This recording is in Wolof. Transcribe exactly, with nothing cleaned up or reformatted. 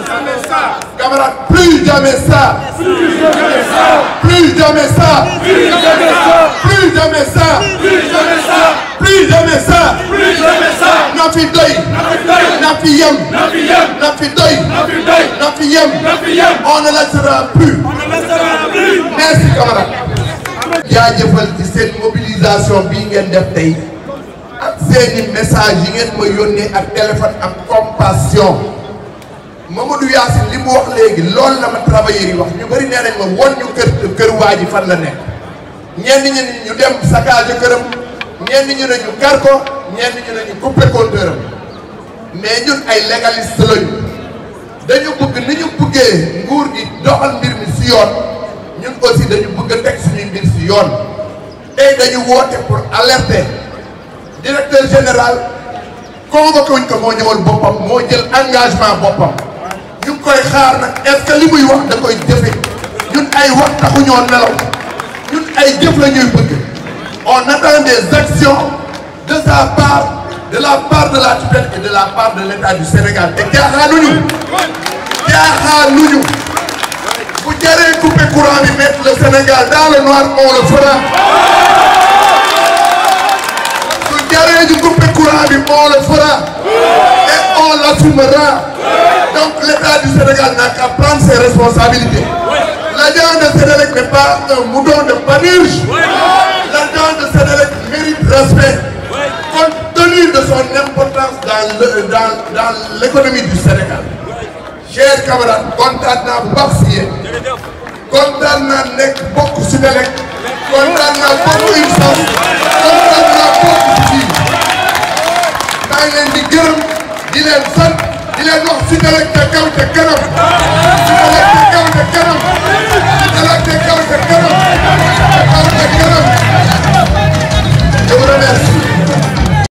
Camarades, plus jamais ça. Plus jamais ça. Plus jamais ça. Plus jamais ça. Plus jamais ça. Plus jamais ça. Plus jamais ça. Plus jamais ça. Na fi doy. Na fi yem. Na fi yem. Na fi doy. Na fi doy. Na fi yem. Na fi yem. On ne laissera plus. On ne laissera plus. Merci camarades. jaajëfal ci seen mobilisation bii ngeen def tey ak seeni message yi ngeen ma yónnee ak téléphone ak compassion. Mamadou Yacine li mu wax léegi loolu la ma travailleurs yi wax ñu bëri nee nañ ma won ñu kër kër waa ji fan la nekk ñenn ñi ñu dem saccage këram ñenn ñu ne ñu kar ko ñenn ñu ne ñu couper compteur am mais ñun ay légaliste lañu dañu bëgg ni ñu bëggee nguur gi doxal mbir mi si yoon ñun aussi dañu bëgg a teg suñuy mbir si yoon tey dañu woote pour alerter directeur général convoqué wuñ ko moo ñëwal boppam moo jël engagement boppam. ñu ngi koy xaar nag est-ce que li muy wax da koy jëfe ñun ay wax taxuñoo nelaw ñun ay jëf la ñuy bëgg on attend des actions de sa part de la part de la tutelle et de la part de l'État du Sénégal te jaaxaanuñu jaaxaanuñu bu jaree couper courant bi mettre le Sénégal dans le noir on le fera su jaree ñu couper courant bi on le fera et on l'assumera. Donc l'État du Sénégal n'a qu'à prendre ses responsabilités. L'agent de Senelec n'est pas un mouton de Panurge. L'agent de Senelec mérite respect compte tenu de son importance dans le dans dans l'économie du Sénégal. Chers camarades, kontaan naa bu baax si yéen kontaan naa nekk bokk SUTELEC kontaan naa bokk U N S A S kontaan naa bokk si maa ngi leen di gërëm di leen sant. di leen wax SUTELEC ca kaw ca kanam